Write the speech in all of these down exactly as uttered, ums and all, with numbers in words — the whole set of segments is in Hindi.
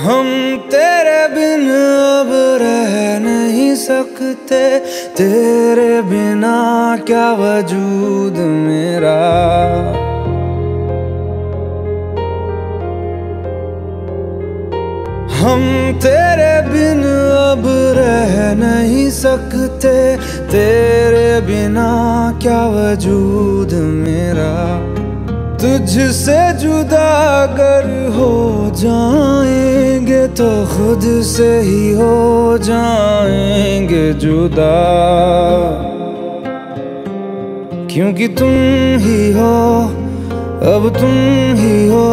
हम तेरे बिन अब रह नहीं सकते, तेरे बिना क्या वजूद मेरा। हम तेरे बिन अब रह नहीं सकते, तेरे बिना क्या वजूद मेरा। तुझसे जुदा अगर हो जाएंगे तो खुद से ही हो जाएंगे जुदा, क्योंकि तुम ही हो, अब तुम ही हो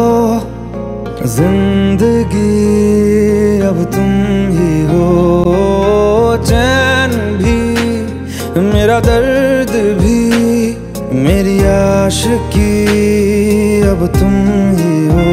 जिंदगी, अब तुम ही हो। चैन भी मेरा दर्द भी मेरी आशिकी, अब तुम ही हो।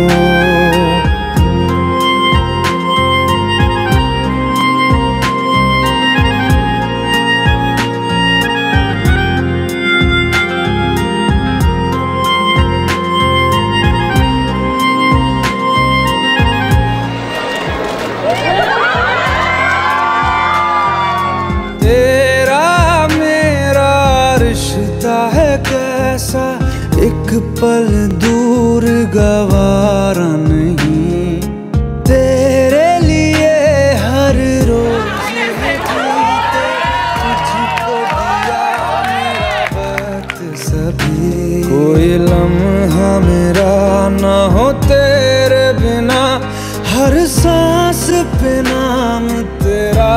तेरा मेरा रिश्ता है कैसा, एक पल दूर गवारा नहीं। तेरे लिए हर रोज तुझको दिया मेरा वक्त सभी। कोई लम्हा मेरा ना हो तेरे बिना, हर सांस पे नाम तेरा,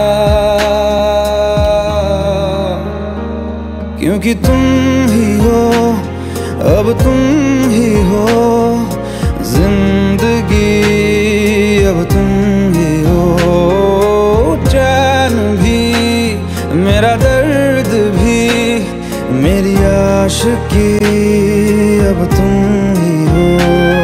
क्योंकि तुम ही हो, अब तुम ही हो जिंदगी, अब तुम ही हो। चैन भी मेरा दर्द भी मेरी आशिकी, अब तुम ही हो।